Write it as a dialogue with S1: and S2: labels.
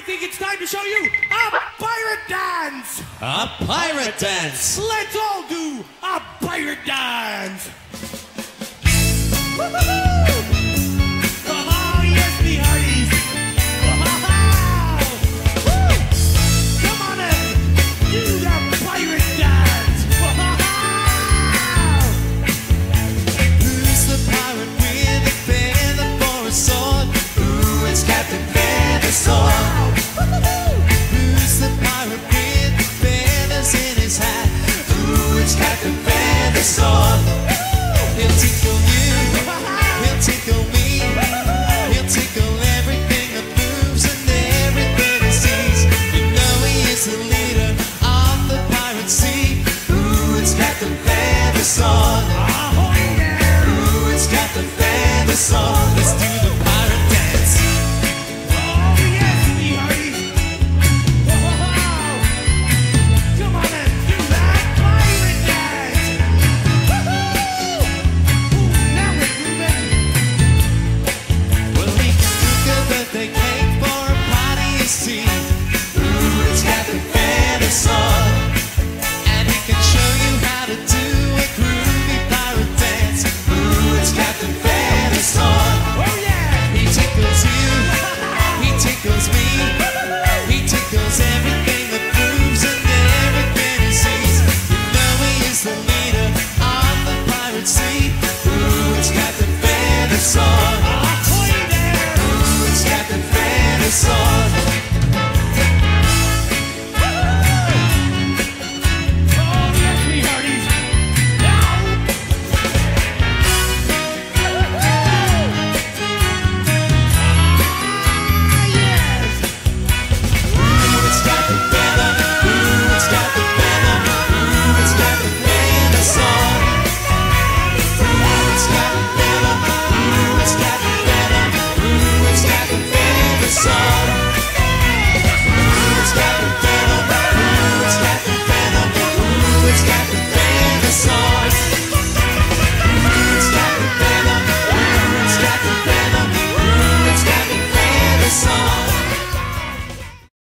S1: think it's time to show you a pirate dance!
S2: A pirate dance!
S1: Let's all do a pirate dance! Oh, yes, me hearties! Come on in, do the pirate dance!
S2: Who's the pirate with a feather for a sword? Ooh, it's Captain Feathersword. Who's the pirate with the feathers in his hat? Ooh, it's Captain Feathersword. He'll tickle you, he'll tickle